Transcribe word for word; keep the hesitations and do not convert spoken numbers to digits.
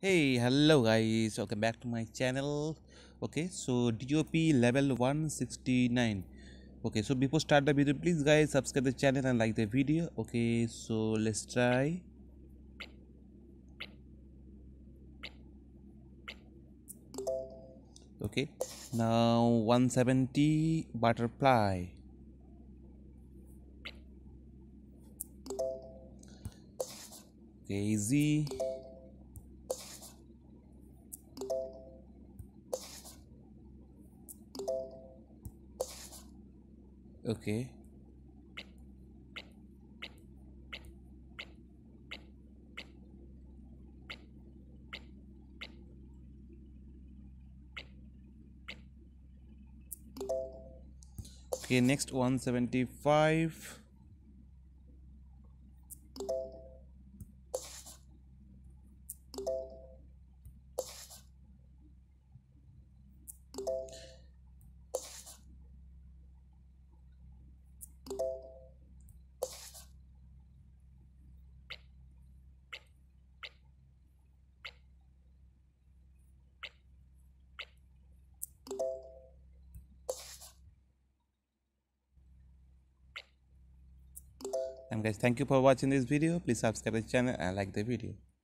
Hey, hello guys, welcome back to my channel. Okay, so D O P level one sixty-nine. Okay, so before start the video, please guys subscribe the channel and like the video. Okay, so let's try. Okay, now one seventy butterfly. Okay, Z. Okay. Okay, next one seventy-five. And guys, thank you for watching this video. Please subscribe the channel and like the video.